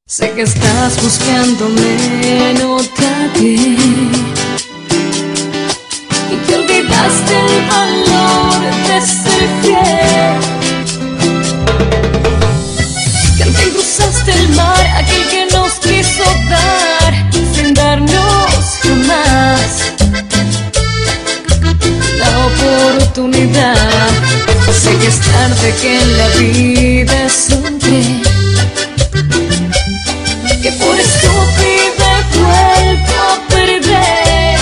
Sé que estás buscándome, no te hallé, y te olvidaste el valor de ser fiel. Que al fin cruzaste el mar, aquel que nos quiso dar sin darnos jamás la oportunidad. Sé que es tarde, que en la vida es un tren, que por estúpida he vuelto a perder,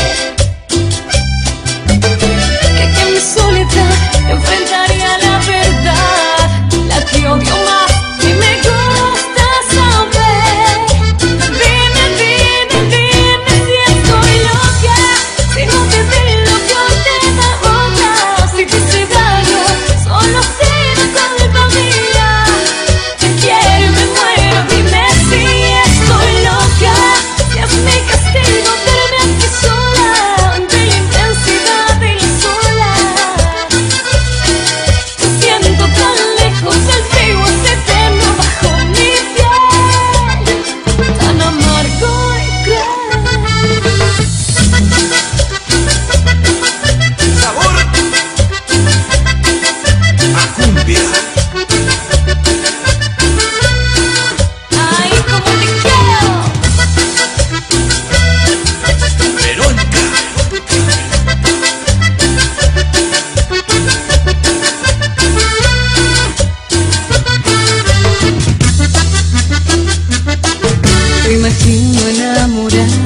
que en mi soledad enfrentaría la verdad, la que odio más y me gusta saber. Dime, dime, dime si estoy loca, si no te di lo que hoy te da otra, si te hice daño, solo ha sido culpa mía. Te quiero y me muero, dime si estoy loca, si es mi castigo verme aquí sola, ante la intensidad y la soledad. Te siento tan lejos del frío eterno bajo mi piel, tan amargo y cruel. Sabor a cumbia. Ay, como te quiero. Verónica. Te imagino enamorada